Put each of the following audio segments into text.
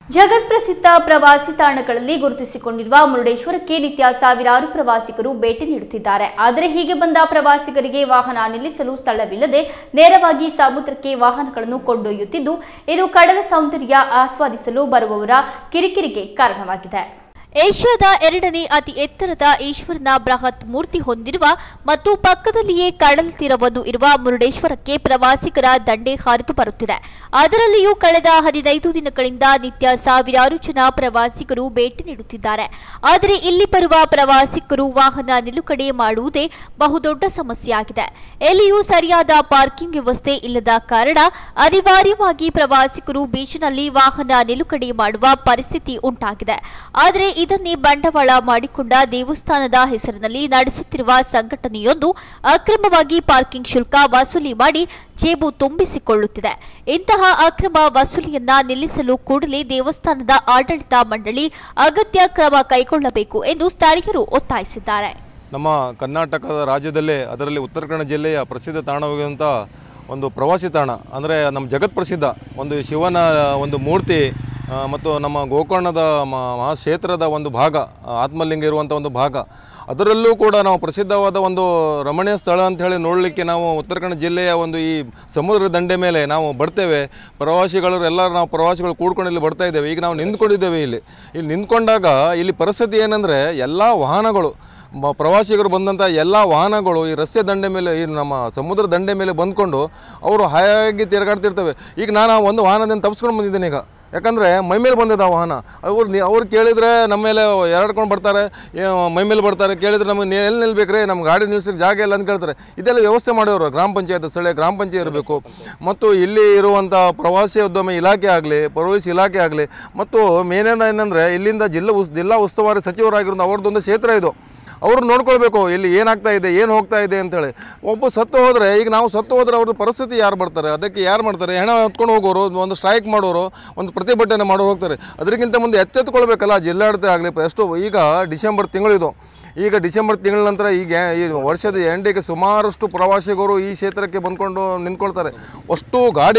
ಜಗತ್ಪ್ರಸಿದ್ಧ ಪ್ರವಾಸಿ ತಾಣಗಳಲ್ಲಿ ಗುರುತಿಸಿಕೊಂಡಿರುವ ಮುರುಡೇಶ್ವರಕ್ಕೆ ನಿತ್ಯ ಸಾವಿರಾರು ಪ್ರವಾಸಿಗರು ಭೇಟಿ ನೀಡುತ್ತಿದ್ದಾರೆ. ಆದರೆ ಹೀಗೆ ಬಂದ ಪ್ರವಾಸಿಗರಿಗೆ ವಾಹನ ನಿಲ್ಲಿಸಲು ಸ್ಥಳವಿಲ್ಲದೆ ನೇರವಾಗಿ ಸಮುದ್ರಕ್ಕೆ ವಾಹನಗಳನ್ನು ಕೊಂಡೊಯ್ಯುತ್ತಿದ್ದು, ಇದು ಕಡಲ ಸೌಂದರ್ಯ ಆಸ್ವಾದಿಸಲು ಬರುವವರ ಕಿರಿಕಿರಿಗೆ ಕಾರಣವಾಗಿದೆ. ಏಷ್ಯಾದ ಎರಡನೇ ಅತಿ ಎತ್ತರದ ಈಶ್ವರನ ಬೃಹತ್ ಮೂರ್ತಿ ಹೊಂದಿರುವ ಮತ್ತು ಪಕ್ಕದಲ್ಲಿಯೇ ಕಡಲ ತೀರವನ್ನು ಇರುವ ಮುರುಡೇಶ್ವರಕ್ಕೆ ಪ್ರವಾಸಿಗರ ದಂಡೆ ಹರಿದು ಬರುತ್ತಿದೆ. ಅದರಲ್ಲಿಯೂ ಕಳೆದ 15 ದಿನಗಳಿಂದ ನಿತ್ಯ ಸಾವಿರಾರು ಜನ ಪ್ರವಾಸಿಗರು ಭೇಟಿ ನೀಡುತ್ತಿದ್ದಾರೆ. ಆದರೆ ಇಲ್ಲಿ ಬರುವ ಪ್ರವಾಸಿಗರು ವಾಹನ ನಿಲುಗಡೆ ಮಾಡುವುದೇ ಬಹುದೊಡ್ಡ ಸಮಸ್ಯೆಯಾಗಿದೆ. ಎಲ್ಲಿಯೂ ಸರಿಯಾದ ಪಾರ್ಕಿಂಗ್ ವ್ಯವಸ್ಥೆ ಇಲ್ಲದ ಕಾರಣ ಅನಿವಾರ್ಯವಾಗಿ ಪ್ರವಾಸಿಗರು ಬೀಚ್ನಲ್ಲಿ ವಾಹನ ನಿಲುಗಡೆ ಮಾಡುವ ಪರಿಸ್ಥಿತಿ ಉಂಟಾಗಿದೆ. ಆದರೆ ಇದನ್ನೇ ಬಂಡವಾಳ ಮಾಡಿಕೊಂಡ ದೇವಸ್ಥಾನದ ಹೆಸರಿನಲ್ಲಿ ನಡೆಸುತ್ತಿರುವ ಸಂಘಟನೆಯೊಂದು ಅಕ್ರಮವಾಗಿ ಪಾರ್ಕಿಂಗ್ ಶುಲ್ಕ ವಸೂಲಿ ಮಾಡಿ ಜೇಬು ತುಂಬಿಸಿಕೊಳ್ಳುತ್ತಿದೆ. ಇಂತಹ ಅಕ್ರಮ ವಸೂಲಿಯನ್ನ ನಿಲ್ಲಿಸಲು ಕೂಡಲೇ ದೇವಸ್ಥಾನದ ಆಡಳಿತ ಮಂಡಳಿ ಅಗತ್ಯ ಕ್ರಮ ಕೈಗೊಳ್ಳಬೇಕು ಎಂದು ಸ್ಥಳೀಯರು ಒತ್ತಾಯಿಸಿದ್ದಾರೆ. ನಮ್ಮ ಕರ್ನಾಟಕದ ರಾಜ್ಯದಲ್ಲೇ ಅದರಲ್ಲಿ ಉತ್ತರ ಕನ್ನಡ ಜಿಲ್ಲೆಯ ಪ್ರಸಿದ್ಧ ತಾಣವಾಗಿರುವಂಥ ಒಂದು ಪ್ರವಾಸಿ ತಾಣ ಅಂದರೆ ನಮ್ಮ ಜಗತ್ ಪ್ರಸಿದ್ಧ ಒಂದು ಶಿವನ ಒಂದು ಮೂರ್ತಿ ಮತ್ತು ನಮ್ಮ ಗೋಕರ್ಣದ ಮಹಾಕ್ಷೇತ್ರದ ಒಂದು ಭಾಗ, ಆತ್ಮಲಿಂಗ ಇರುವಂಥ ಒಂದು ಭಾಗ, ಅದರಲ್ಲೂ ಕೂಡ ನಾವು ಪ್ರಸಿದ್ಧವಾದ ಒಂದು ರಮಣೀಯ ಸ್ಥಳ ಅಂತ ಹೇಳಿ ನೋಡಲಿಕ್ಕೆ ನಾವು ಉತ್ತರ ಕನ್ನಡ ಜಿಲ್ಲೆಯ ಒಂದು ಈ ಸಮುದ್ರ ದಂಡೆ ಮೇಲೆ ನಾವು ಬರ್ತೇವೆ. ಪ್ರವಾಸಿಗಳು ಎಲ್ಲರೂ ನಾವು ಪ್ರವಾಸಿಗಳು ಕೂಡ್ಕೊಂಡು ಇಲ್ಲಿ ಬರ್ತಾ ಇದ್ದೇವೆ. ಈಗ ನಾವು ನಿಂತ್ಕೊಂಡಿದ್ದೇವೆ. ಇಲ್ಲಿ ನಿಂತ್ಕೊಂಡಾಗ ಇಲ್ಲಿ ಪರಿಸ್ಥಿತಿ ಏನಂದರೆ ಎಲ್ಲ ವಾಹನಗಳು ಪ್ರವಾಸಿಗರು ಬಂದಂಥ ಎಲ್ಲ ವಾಹನಗಳು ಈ ರಸ್ತೆ ದಂಡೆ ಮೇಲೆ ಈ ನಮ್ಮ ಸಮುದ್ರ ದಂಡೆ ಮೇಲೆ ಬಂದ್ಕೊಂಡು ಅವರು ಹಾಯಾಗಿ ತಿರುಗಾಡ್ತಿರ್ತವೆ. ಈಗ ನಾನು ಒಂದು ವಾಹನದಿಂದ ತಪ್ಪಿಸ್ಕೊಂಡು ಬಂದಿದ್ದೇನೆ. ಈಗ ಯಾಕಂದರೆ ಮೈಮೇಲೆ ಬಂದಿದ್ದ ಆ ವಾಹನ ಅವ್ರು ಕೇಳಿದರೆ ನಮ್ಮ ಮೇಲೆ ಎರಡ್ಕೊಂಡು ಬರ್ತಾರೆ, ಮೈಮೇಲೆ ಬರ್ತಾರೆ. ಕೇಳಿದರೆ ನಮಗೆ ಎಲ್ಲಿ ನಿಲ್ಬೇಕ್ರೆ, ನಮ್ಮ ಗಾಡಿ ನಿಲ್ಲಿಸಲಿಕ್ಕೆ ಜಾಗ ಇಲ್ಲ ಅಂತ ಕೇಳ್ತಾರೆ. ಇದೆಲ್ಲ ವ್ಯವಸ್ಥೆ ಮಾಡೋರು ಗ್ರಾಮ ಪಂಚಾಯತ್, ಸ್ಥಳೀಯ ಗ್ರಾಮ ಪಂಚಾಯತ್ ಇರಬೇಕು. ಮತ್ತು ಇಲ್ಲಿ ಇರುವಂಥ ಪ್ರವಾಸೋದ್ಯಮ ಇಲಾಖೆ ಆಗಲಿ, ಪೊಲೀಸ್ ಇಲಾಖೆ ಆಗಲಿ, ಮತ್ತು ಮೇನೇನ ಏನಂದರೆ ಇಲ್ಲಿಂದ ಜಿಲ್ಲಾ ಉಸ್ತುವಾರಿ ಸಚಿವರಾಗಿರೋದು ಅವ್ರದ್ದೊಂದು ಕ್ಷೇತ್ರ ಇದು. ಅವರು ನೋಡ್ಕೊಳ್ಬೇಕು ಇಲ್ಲಿ ಏನಾಗ್ತಾ ಇದೆ, ಏನು ಹೋಗ್ತಾ ಇದೆ ಅಂತೇಳಿ. ಒಬ್ಬ ಸತ್ತು ಹೋದರೆ, ಈಗ ನಾವು ಸತ್ತು ಹೋದರೆ ಅವ್ರದ್ದು ಪರಿಸ್ಥಿತಿ ಯಾರು ಬರ್ತಾರೆ, ಅದಕ್ಕೆ ಯಾರು ಮಾಡ್ತಾರೆ? ಹೆಣ ಹೊತ್ಕೊಂಡು ಹೋಗೋರು, ಒಂದು ಸ್ಟ್ರೈಕ್ ಮಾಡೋರು, ಒಂದು ಪ್ರತಿಭಟನೆ ಮಾಡೋರು ಹೋಗ್ತಾರೆ. ಅದಕ್ಕಿಂತ ಮುಂದೆ ಎತ್ತೆತ್ಕೊಳ್ಬೇಕಲ್ಲ ಜಿಲ್ಲಾಡಳಿತ ಆಗಲಿ. ಎಷ್ಟು ಈಗ ಡಿಸೆಂಬರ್ ತಿಂಗಳಿದು, ಈಗ ಡಿಸೆಂಬರ್ ತಿಂಗಳ ನಂತರ ಈಗ ಈ ವರ್ಷದ ಎಂಡಿಗೆ ಸುಮಾರಷ್ಟು ಪ್ರವಾಸಿಗರು ಈ ಕ್ಷೇತ್ರಕ್ಕೆ ಬಂದ್ಕೊಂಡು ನಿಂತ್ಕೊಳ್ತಾರೆ. ಅಷ್ಟು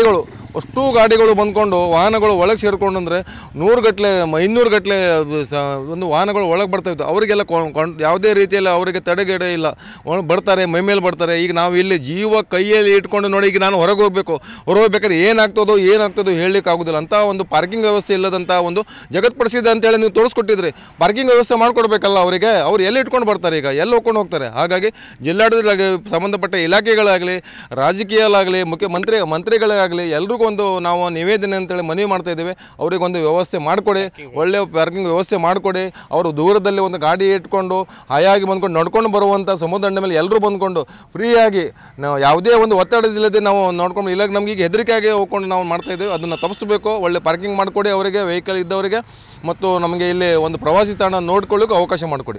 ಗಾಡಿಗಳು ಬಂದ್ಕೊಂಡು ವಾಹನಗಳು ಒಳಗೆ ಸೇರಿಕೊಂಡು ಅಂದರೆ 100 ಗಟ್ಟಲೆ 200 ಗಟ್ಟಲೆ ಒಂದು ವಾಹನಗಳು ಒಳಗೆ ಬರ್ತಾಯಿತ್ತು. ಅವರಿಗೆಲ್ಲ ಯಾವುದೇ ರೀತಿಯಲ್ಲಿ ಅವರಿಗೆ ತಡೆಗಡೆ ಇಲ್ಲ, ಬರ್ತಾರೆ, ಮೈಮೇಲೆ ಬರ್ತಾರೆ. ಈಗ ನಾವು ಇಲ್ಲಿ ಜೀವ ಕೈಯಲ್ಲಿ ಇಟ್ಕೊಂಡು ನೋಡಿ, ಈಗ ನಾನು ಹೊರಗೆ ಹೋಗ್ಬೇಕಾದ್ರೆ ಏನಾಗ್ತದೋ ಹೇಳಲಿಕ್ಕೆ ಆಗೋದಿಲ್ಲ. ಅಂಥ ಒಂದು ಪಾರ್ಕಿಂಗ್ ವ್ಯವಸ್ಥೆ ಇಲ್ಲದಂಥ ಒಂದು ಜಗತ್ ಪ್ರಸಿದ್ಧ ಅಂತೇಳಿ ನೀವು ತೋರಿಸ್ಕೊಟ್ಟಿದ್ರಿ. ಪಾರ್ಕಿಂಗ್ ವ್ಯವಸ್ಥೆ ಮಾಡಿಕೊಡ್ಬೇಕಲ್ಲ ಅವರಿಗೆ. ಅವ್ರು ಎಲ್ಲಿ ಇಟ್ಕೊಂಡು ಬರ್ತಾರೆ, ಈಗ ಎಲ್ಲಿ ಹೋಗ್ಕೊಂಡು ಹೋಗ್ತಾರೆ? ಹಾಗಾಗಿ ಜಿಲ್ಲಾಡಳಿತಕ್ಕೆ ಸಂಬಂಧಪಟ್ಟ ಇಲಾಖೆಗಳಾಗಲಿ, ರಾಜಕೀಯಲಾಗಲಿ, ಮಂತ್ರಿಗಳಾಗಲಿ ಎಲ್ರಿಗೂ ಒಂದು ನಾವು ನಿವೇದನೆ ಅಂತೇಳಿ ಮನವಿ ಮಾಡ್ತಾ ಇದ್ದೇವೆ. ಅವರಿಗೊಂದು ವ್ಯವಸ್ಥೆ ಮಾಡಿಕೊಡಿ, ಒಳ್ಳೆಯ ಪಾರ್ಕಿಂಗ್ ವ್ಯವಸ್ಥೆ ಮಾಡಿಕೊಡಿ. ಅವರು ದೂರದಲ್ಲಿ ಒಂದು ಗಾಡಿ ಇಟ್ಕೊಂಡು ಹಾಯಾಗಿ ಬಂದ್ಕೊಂಡು ನಡ್ಕೊಂಡು ಬರುವಂಥ ಸಮುದ್ರ ದಂಡೆ ಮೇಲೆ ಎಲ್ಲರೂ ಬಂದ್ಕೊಂಡು ಫ್ರೀಯಾಗಿ ನಾವು ಯಾವುದೇ ಒಂದು ಒತ್ತಡದಿಲ್ಲದೆ ನಾವು ನೋಡ್ಕೊಂಡು, ಇಲ್ಲ ನಮ್ಗೆ ಈಗ ಹೆದರಿಕೆಯಾಗಿ ಹೋಗ್ಕೊಂಡು ನಾವು ಮಾಡ್ತಾ ಇದ್ದೇವೆ. ಅದನ್ನು ತಪ್ಪಿಸಬೇಕು. ಒಳ್ಳೆ ಪಾರ್ಕಿಂಗ್ ಮಾಡಿಕೊಡಿ ಅವರಿಗೆ, ವೆಹಿಕಲ್ ಇದ್ದವರಿಗೆ, ಮತ್ತು ನಮಗೆ ಇಲ್ಲಿ ಒಂದು ಪ್ರವಾಸಿ ತಾಣ ನೋಡ್ಕೊಳ್ಳೋಕೆ ಅವಕಾಶ ಮಾಡಿಕೊಡಿ.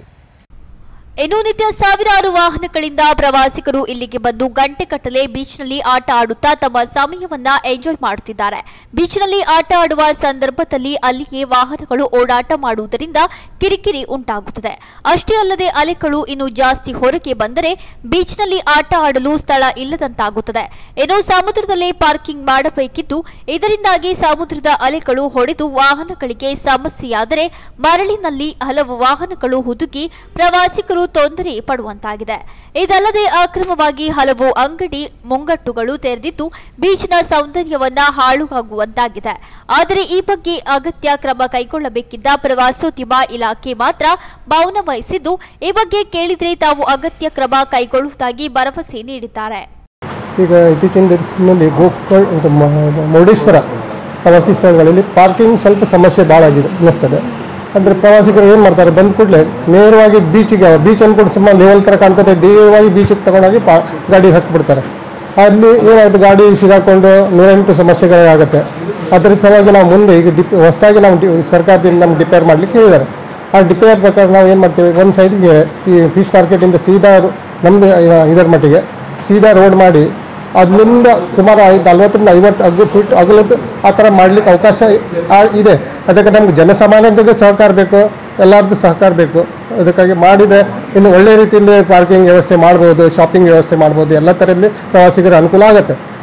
ಇನ್ನು ನಿತ್ಯ ಸಾವಿರಾರು ವಾಹನಗಳಿಂದ ಪ್ರವಾಸಿಗರು ಇಲ್ಲಿಗೆ ಬಂದು ಗಂಟೆಗಟ್ಟಲೆ ಬೀಚ್ನಲ್ಲಿ ಆಟ ಆಡುತ್ತಾ ತಮ್ಮ ಸಮಯವನ್ನ ಎಂಜಾಯ್ ಮಾಡುತ್ತಿದ್ದಾರೆ. ಬೀಚ್ನಲ್ಲಿ ಆಟ ಆಡುವ ಸಂದರ್ಭದಲ್ಲಿ ಅಲ್ಲಿಯೇ ವಾಹನಗಳು ಓಡಾಟ ಮಾಡುವುದರಿಂದ ಕಿರಿಕಿರಿ ಉಂಟಾಗುತ್ತದೆ. ಅಷ್ಟೇ ಅಲ್ಲದೆ ಅಲೆಗಳು ಇನ್ನು ಜಾಸ್ತಿ ಹೊರಗೆ ಬಂದರೆ ಬೀಚ್ನಲ್ಲಿ ಆಟ ಆಡಲು ಸ್ಥಳ ಇಲ್ಲದಂತಾಗುತ್ತದೆ. ಇನ್ನು ಸಮುದ್ರದಲ್ಲೇ ಪಾರ್ಕಿಂಗ್ ಮಾಡಬೇಕಿದ್ದು, ಇದರಿಂದಾಗಿ ಸಮುದ್ರದ ಅಲೆಗಳು ಹೊಡೆದು ವಾಹನಗಳಿಗೆ ಸಮಸ್ಯೆಯಾದರೆ ಮರಳಿನಲ್ಲಿ ಹಲವು ವಾಹನಗಳು ಹುದುಗಿ ಪ್ರವಾಸಿಗರು ತೊಂದರೆ ಪಡುವಂತಾಗಿದೆ. ಇದಲ್ಲದೆ ಅಕ್ರಮವಾಗಿ ಹಲವು ಅಂಗಡಿ ಮುಂಗಟ್ಟುಗಳು ತೆರೆದಿದ್ದು ಬೀಚ್ನ ಸೌಂದರ್ಯವನ್ನ ಹಾಳುವಾಗುವಂತಾಗಿದೆ. ಆದರೆ ಈ ಬಗ್ಗೆ ಅಗತ್ಯ ಕ್ರಮ ಕೈಗೊಳ್ಳಬೇಕಿದ್ದ ಪ್ರವಾಸೋದ್ಯಮ ಇಲಾಖೆ ಮಾತ್ರ ಮೌನ ವಹಿಸಿದ್ದು, ಈ ಬಗ್ಗೆ ಕೇಳಿದ್ರೆ ತಾವು ಅಗತ್ಯ ಕ್ರಮ ಕೈಗೊಳ್ಳುವುದಾಗಿ ಭರವಸೆ ನೀಡಿದ್ದಾರೆ. ಈಗ ಇತ್ತೀಚಿನ ದಿನದಲ್ಲಿ ಮುರುಡೇಶ್ವರ ಪ್ರವಾಸಿ ಸ್ಥಳಗಳಲ್ಲಿ ಪಾರ್ಕಿಂಗ್ ಸ್ವಲ್ಪ ಸಮಸ್ಯೆ ಭಾಳ ಆಗಿದೆ ಅನ್ನಿಸ್ತದೆ. ಅಂದರೆ ಪ್ರವಾಸಿಗರು ಏನು ಮಾಡ್ತಾರೆ, ಬಂದ ಕೂಡಲೇ ನೇರವಾಗಿ ಬೀಚ್ ಅಂದ್ಕೊಂಡು ಸುಮ್ಮನೆ ಲೆವೆಲ್ ಥರ ಕಾಣ್ತದೆ, ನೇರವಾಗಿ ಬೀಚಿಗೆ ತಗೊಂಡೋಗಿ ಗಾಡಿ ಹಾಕಿಬಿಡ್ತಾರೆ. ಅಲ್ಲಿ ಏನಾಗುತ್ತೆ, ಗಾಡಿ ಸಿಗಾಕೊಂಡು 108 ಸಮಸ್ಯೆಗಳಾಗುತ್ತೆ. ಅದರ ಸಲುವಾಗಿ ನಾವು ಮುಂದೆ ಈಗ ಹೊಸದಾಗಿ ನಾವು ಸರ್ಕಾರದಿಂದ ನಮ್ಗೆ ಡಿಪೇರ್ ಮಾಡಲಿಕ್ಕೆ ಹೇಳಿದ್ದಾರೆ. ಆ ಡಿಪೇರ್ ಪ್ರಕಾರ ನಾವು ಏನು ಮಾಡ್ತೀವಿ, ಒಂದು ಸೈಡಿಗೆ ಈ ಫಿಶ್ ಮಾರ್ಕೆಟಿಂದ ಸೀದಾ ನಮ್ಮದು ಇದರ ಮಟ್ಟಿಗೆ ಸೀದಾ ರೋಡ್ ಮಾಡಿ ಅದರಿಂದ ಸುಮಾರು 40-50 ಫೀಟ್ ಅಗಲದ್ದು ಆ ಥರ ಮಾಡಲಿಕ್ಕೆ ಅವಕಾಶ ಇದೆ. ಅದಕ್ಕೆ ನಮ್ಗೆ ಜನಸಾಮಾನ್ಯರಿಗೆ ಸಹಕಾರ ಬೇಕು, ಎಲ್ಲರದ್ದು ಸಹಕಾರ ಬೇಕು. ಅದಕ್ಕಾಗಿ ಮಾಡಿದೆ ಇನ್ನು ಒಳ್ಳೆ ರೀತಿಯಲ್ಲಿ ಪಾರ್ಕಿಂಗ್ ವ್ಯವಸ್ಥೆ ಮಾಡ್ಬೋದು, ಶಾಪಿಂಗ್ ವ್ಯವಸ್ಥೆ ಮಾಡ್ಬೋದು, ಎಲ್ಲ ಥರದಲ್ಲಿ ಪ್ರವಾಸಿಗರ ಅನುಕೂಲ ಆಗುತ್ತೆ.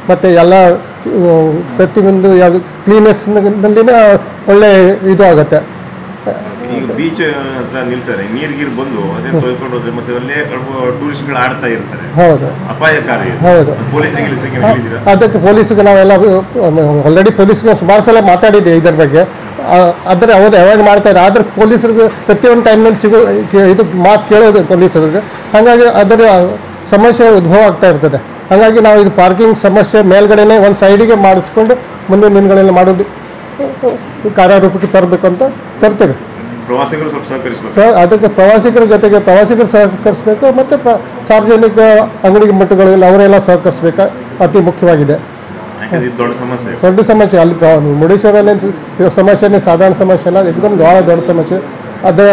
ಮತ್ತು ಎಲ್ಲ ಪ್ರತಿಯೊಂದು ಯಾವ ಕ್ಲೀನೆಸ್ನಲ್ಲಿನ ಒಳ್ಳೆ ಇದು ಆಗುತ್ತೆ. ಈಗ ಬೀಚ್ ಹತ್ರ ನಿಲ್ತಾರೆ, ನೀರ್ಗೀರ್ ಬಂದು ಅದೇ ತೊಳ್ಕೊಂಡು ಹೋದ್ರೆ ಮತ್ತೆ ಅಲ್ಲೇ ಟೂರಿಸ್ಟ್ಗಳು ಆಡ್ತಾ ಇರ್ತಾರೆ. ಹೌದು, ಅಪಾಯಕಾರಿ. ಹೌದು. ಅದಕ್ಕೆ ಪೊಲೀಸ್ಗೆ ನಾವೆಲ್ಲ ಆಲ್ರೆಡಿ ಪೊಲೀಸ್ಗೆ ಸುಮಾರು ಸಲ ಮಾತಾಡಿದ್ದೀವಿ ಇದರ ಬಗ್ಗೆ. ಆದರೆ ಅವರು ಅವಾಯ್ಡ್ ಮಾಡ್ತಾರೆ. ಆದರೆ ಪೊಲೀಸರಿಗೆ ಪ್ರತಿಯೊಂದು ಟೈಮ್ನಲ್ಲಿ ಇದು ಮಾತು ಕೇಳೋದು ಪೊಲೀಸರಿಗೆ. ಹಾಗಾಗಿ ಅದರ ಸಮಸ್ಯೆ ಉದ್ಭವ ಆಗ್ತಾ ಇರ್ತದೆ. ಹಾಗಾಗಿ ನಾವು ಇದು ಪಾರ್ಕಿಂಗ್ ಸಮಸ್ಯೆ ಮೇಲ್ಗಡೆನೇ ಒಂದು ಸೈಡಿಗೆ ಮಾಡಿಸ್ಕೊಂಡು ಮುಂದಿನ ದಿನಗಳಲ್ಲಿ ಮಾಡೋದು ಕಾರ್ಯರೂಪಕ್ಕೆ ತರಬೇಕು ಅಂತ ತರ್ತೇವೆ. ಪ್ರವಾಸಿಗರು ಸ್ವಲ್ಪ ಸಹಕರಿಸಬೇಕು. ಅದಕ್ಕೆ ಪ್ರವಾಸಿಗರ ಜೊತೆಗೆ ಪ್ರವಾಸಿಗರು ಸಹಕರಿಸಬೇಕು ಮತ್ತು ಸಾರ್ವಜನಿಕ ಅಂಗಡಿ ಮಟ್ಟಗಳಲ್ಲಿ ಅವರೆಲ್ಲ ಸಹಕರಿಸಬೇಕು. ಅತಿ ಮುಖ್ಯವಾಗಿದೆ. ದೊಡ್ಡ ಸಮಸ್ಯೆ ಅಲ್ಲಿ ಮುರುಡೇಶ್ವರಲ್ಲಿ ಸಮಸ್ಯೆನೇ ಸಾಧಾರಣ ಸಮಸ್ಯೆ ಅಲ್ಲ, ಏಕದಮ್ ಭಾಳ ದೊಡ್ಡ ಸಮಸ್ಯೆ. ಅದು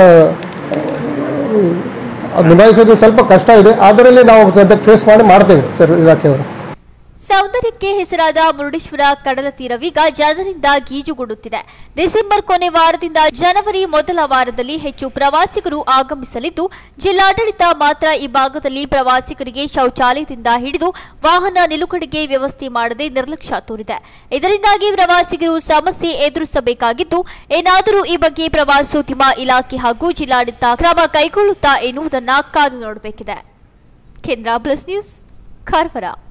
ನಿಭಾಯಿಸೋದು ಸ್ವಲ್ಪ ಕಷ್ಟ ಇದೆ. ಅದರಲ್ಲಿ ನಾವು ಅದಕ್ಕೆ ಫೇಸ್ ಮಾಡಿ ಮಾಡ್ತೇವೆ ಸರ್ ಇಲಾಖೆಯವರು. ಸೌಂದರ್ಯಕ್ಕೆ ಹೆಸರಾದ ಮುರುಡೇಶ್ವರ ಕಡಲ ತೀರವೀಗ ಜನರಿಂದ ಗೀಜುಗೊಡುತ್ತಿದೆ. ಡಿಸೆಂಬರ್ ಕೊನೆ ವಾರದಿಂದ ಜನವರಿ ಮೊದಲ ವಾರದಲ್ಲಿ ಹೆಚ್ಚು ಪ್ರವಾಸಿಗರು ಆಗಮಿಸಲಿದ್ದು, ಜಿಲ್ಲಾಡಳಿತ ಮಾತ್ರ ಈ ಭಾಗದಲ್ಲಿ ಪ್ರವಾಸಿಗರಿಗೆ ಶೌಚಾಲಯದಿಂದ ಹಿಡಿದು ವಾಹನ ನಿಲುಗಡೆಗೆ ವ್ಯವಸ್ಥೆ ಮಾಡದೆ ನಿರ್ಲಕ್ಷ್ಯ ತೋರಿದೆ. ಇದರಿಂದಾಗಿ ಪ್ರವಾಸಿಗರು ಸಮಸ್ಯೆ ಎದುರಿಸಬೇಕಾಗಿದ್ದು, ಏನಾದರೂ ಈ ಬಗ್ಗೆ ಪ್ರವಾಸೋದ್ಯಮ ಇಲಾಖೆ ಹಾಗೂ ಜಿಲ್ಲಾಡಳಿತ ಕ್ರಮ ಕೈಗೊಳ್ಳುತ್ತಾ ಎನ್ನುವುದನ್ನು ಕಾದು ನೋಡಬೇಕಿದೆ. ಕೇಂದ್ರ ಪ್ಲಸ್ ನ್ಯೂಸ್, ಕಾರವಾರ.